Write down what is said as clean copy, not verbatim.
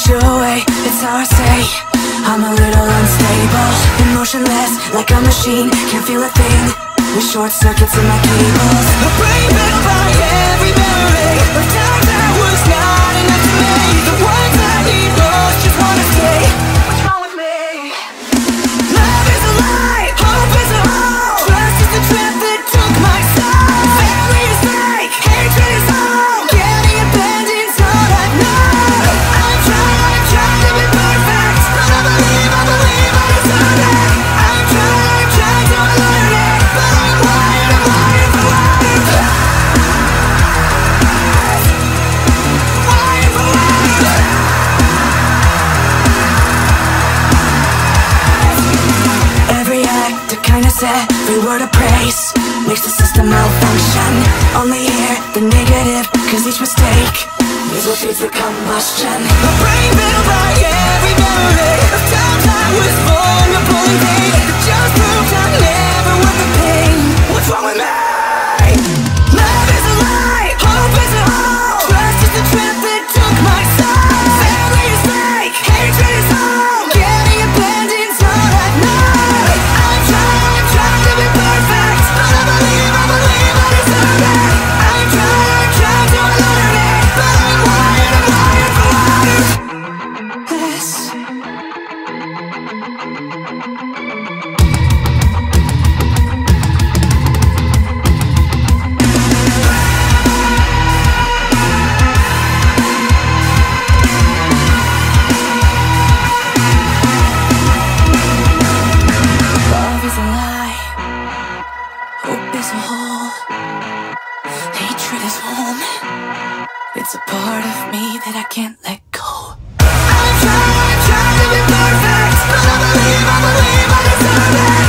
push you away, it's how I say I'm a little unstable, emotionless, like a machine, can't feel a thing, with short circuits in my cables. My brain built by every memory of times that was not enough to me. The ones I need most just wanna say, what's wrong with me? Love is a lie, hope is a hole, trust is the trap that took my soul. Family is fake, hatred is home, getting abandoned's all I know. I'm trying to be perfect, but I believe I deserve it. I'm trying to unlearn it, but I'm wired for life. Wired for life. Every act a kindness, every word a praise makes the system malfunction. Only hear the negative, cause each mistake is what feeds the combustion. My brain built by every memory of times I was vulnerable and vain. It just proves I'm never worth the pain. What's wrong with me? Love is a lie, hope is a hole, trust is the trap that took my soul. Family is fake, hatred is home, getting abandoned's all I know. I'm trying to be perfect, but I believe I deserve it. I'm trying to unlearn it, but I'm wired for life. This love is a lie, hope is a hole, hatred is home. It's a part of me that I can't let go. I'm trying to be perfect, but I believe I deserve it.